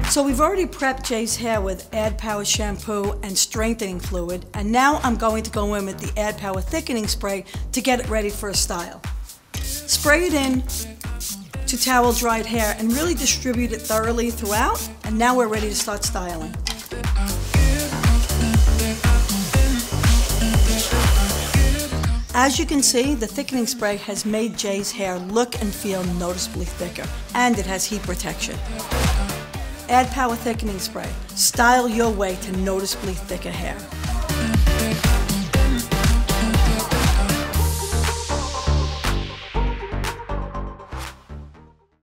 So we've already prepped Jay's hair with ADDPOWER shampoo and strengthening fluid, and now I'm going to go in with the ADDPOWER thickening spray to get it ready for a style. Spray it in to towel dried hair and really distribute it thoroughly throughout, and now we're ready to start styling. As you can see, the thickening spray has made Jay's hair look and feel noticeably thicker, and it has heat protection. ADDPOWER thickening spray. Style your way to noticeably thicker hair.